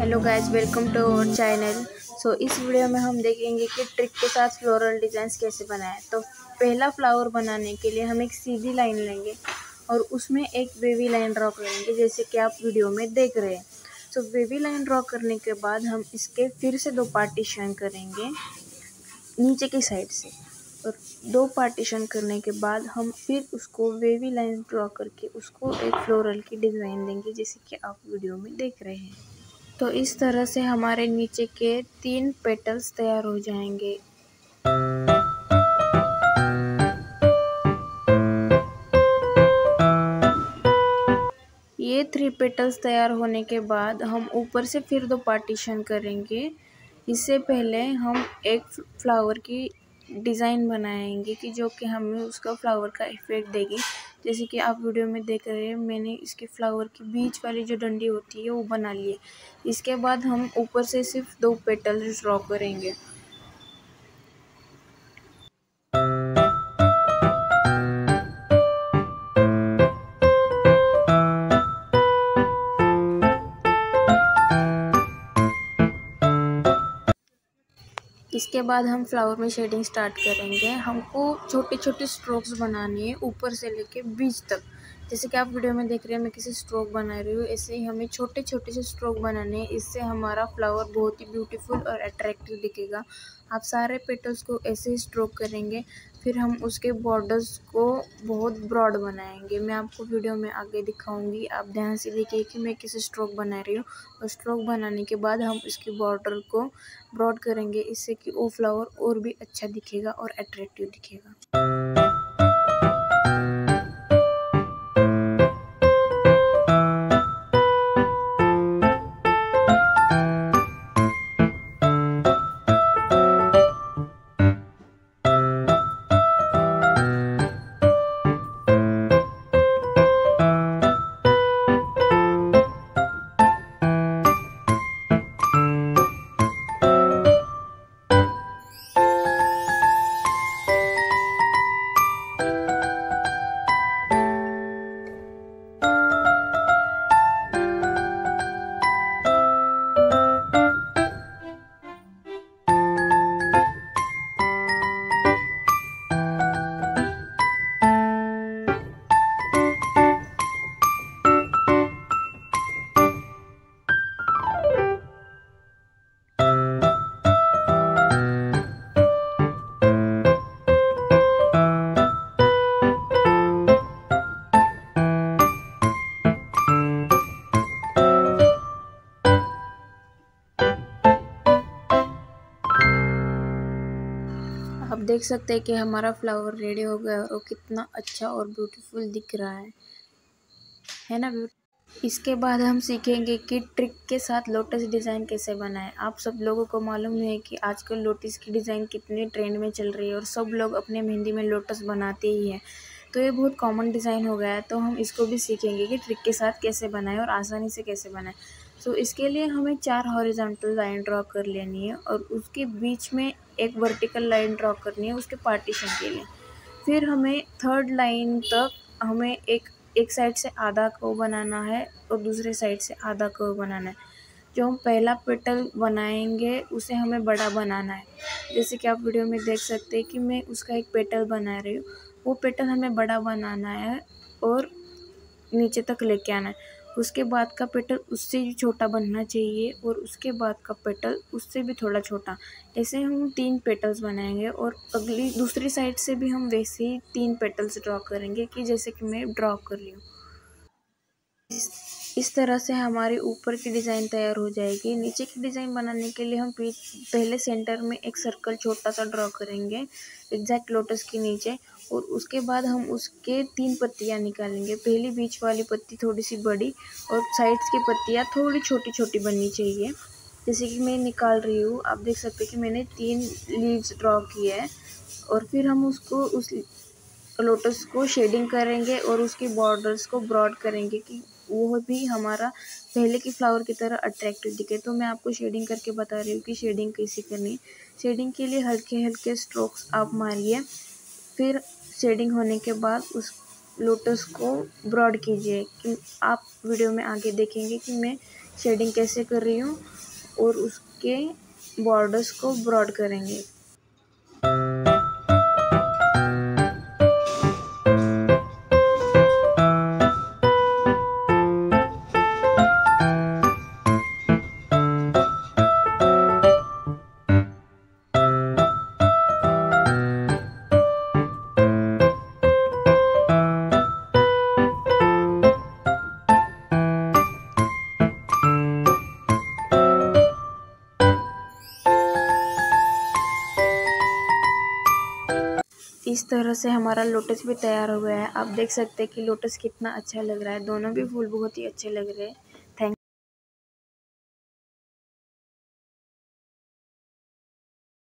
Hello guys, welcome to our channel. इस video में हम देखेंगे कि ट्रिक के साथ फ्लोरल डिज़ाइंस कैसे बनाएं। तो पहला फ्लावर बनाने के लिए हम एक सीधी लाइन लेंगे और उसमें एक वेवी लाइन ड्रॉ करेंगे, जैसे कि आप वीडियो में देख रहे हैं। वेवी लाइन ड्रॉ करने के बाद हम इसके फिर से 2 पार्टीशन करेंगे नीचे की साइड से, और 2 पार्टीशन करने के बाद हम फिर उसको वेवी लाइन ड्रॉ करके उसको एक फ्लोरल की डिज़ाइन देंगे, जैसे कि आप वीडियो में देख रहे हैं। तो इस तरह से हमारे नीचे के 3 पेटल्स तैयार हो जाएंगे। ये 3 पेटल्स तैयार होने के बाद हम ऊपर से फिर 2 पार्टीशन करेंगे। इससे पहले हम एक फ्लावर की डिज़ाइन बनाएंगे कि जो कि हमें उसका फ्लावर का इफ़ेक्ट देगी। जैसे कि आप वीडियो में देख रहे हैं, मैंने इसके फ्लावर की बीच वाली जो डंडी होती है वो बना ली है। इसके बाद हम ऊपर से सिर्फ 2 पेटल्स ड्रॉ करेंगे। इसके बाद हम फ्लावर में शेडिंग स्टार्ट करेंगे। हमको छोटे छोटे स्ट्रोक्स बनाने हैं ऊपर से लेके बीच तक। जैसे कि आप वीडियो में देख रहे हैं, मैं किसी स्ट्रोक बना रही हूँ, ऐसे ही हमें छोटे छोटे से स्ट्रोक बनाने हैं। इससे हमारा फ्लावर बहुत ही ब्यूटीफुल और अट्रैक्टिव दिखेगा। आप सारे पेटल्स को ऐसे ही स्ट्रोक करेंगे, फिर हम उसके बॉर्डर्स को बहुत ब्रॉड बनाएंगे। मैं आपको वीडियो में आगे दिखाऊंगी, आप ध्यान से देखिए कि मैं किसी स्ट्रोक बना रही हूँ। और स्ट्रोक बनाने के बाद हम इसकी बॉर्डर को ब्रॉड करेंगे, इससे कि वो फ्लावर और भी अच्छा दिखेगा और अट्रैक्टिव दिखेगा। आप देख सकते हैं कि हमारा फ्लावर रेडी हो गया और वो कितना अच्छा और ब्यूटीफुल दिख रहा है ना। इसके बाद हम सीखेंगे कि ट्रिक के साथ लोटस डिज़ाइन कैसे बनाएं। आप सब लोगों को मालूम है कि आजकल लोटस की डिज़ाइन कितनी ट्रेंड में चल रही है और सब लोग अपने मेहंदी में लोटस बनाते ही हैं। तो ये बहुत कॉमन डिज़ाइन हो गया है, तो हम इसको भी सीखेंगे कि ट्रिक के साथ कैसे बनाएं और आसानी से कैसे बनाएं। इसके लिए हमें 4 हॉरिजॉन्टल लाइन ड्रॉ कर लेनी है और उसके बीच में एक वर्टिकल लाइन ड्रॉ करनी है उसके पार्टीशन के लिए। फिर हमें 3rd लाइन तक हमें एक साइड से आधा कर्व बनाना है और दूसरे साइड से आधा कर्व बनाना है। जो हम पहला पेटल बनाएंगे उसे हमें बड़ा बनाना है। जैसे कि आप वीडियो में देख सकते हैं कि मैं उसका एक पेटल बना रही हूँ। वो पेटल हमें बड़ा बनाना है और नीचे तक लेके आना है। उसके बाद का पेटल उससे भी छोटा बनना चाहिए और उसके बाद का पेटल उससे भी थोड़ा छोटा। ऐसे हम 3 पेटल्स बनाएंगे और अगली दूसरी साइड से भी हम वैसे ही 3 पेटल्स ड्रॉ करेंगे कि जैसे कि मैं ड्रॉ कर रही हूँ। इस तरह से हमारी ऊपर की डिज़ाइन तैयार हो जाएगी। नीचे की डिज़ाइन बनाने के लिए हम पहले सेंटर में एक सर्कल छोटा सा ड्रॉ करेंगे एग्जैक्ट लोटस के नीचे, और उसके बाद हम उसके 3 पत्तियां निकालेंगे। पहली बीच वाली पत्ती थोड़ी सी बड़ी और साइड्स की पत्तियां थोड़ी छोटी छोटी बननी चाहिए, जैसे कि मैं निकाल रही हूँ। आप देख सकते हैं कि मैंने 3 लीव्स ड्रॉ किए हैं। और फिर हम उसको उस लोटस को शेडिंग करेंगे और उसकी बॉर्डर्स को ब्रॉड करेंगे कि वो भी हमारा पहले की फ्लावर की तरह अट्रैक्टिव दिखे। तो मैं आपको शेडिंग करके बता रही हूँ कि शेडिंग कैसे करनी है। शेडिंग के लिए हल्के हल्के स्ट्रोक्स आप मारिए, फिर शेडिंग होने के बाद उस लोटस को ब्रॉड कीजिए। कि आप वीडियो में आगे देखेंगे कि मैं शेडिंग कैसे कर रही हूँ। और उसके बॉर्डर्स को ब्रॉड करेंगे। इस तरह से हमारा लोटस भी तैयार हो गया है। आप देख सकते हैं कि लोटस कितना अच्छा लग रहा है। दोनों भी फूल बहुत ही अच्छे लग रहे हैं।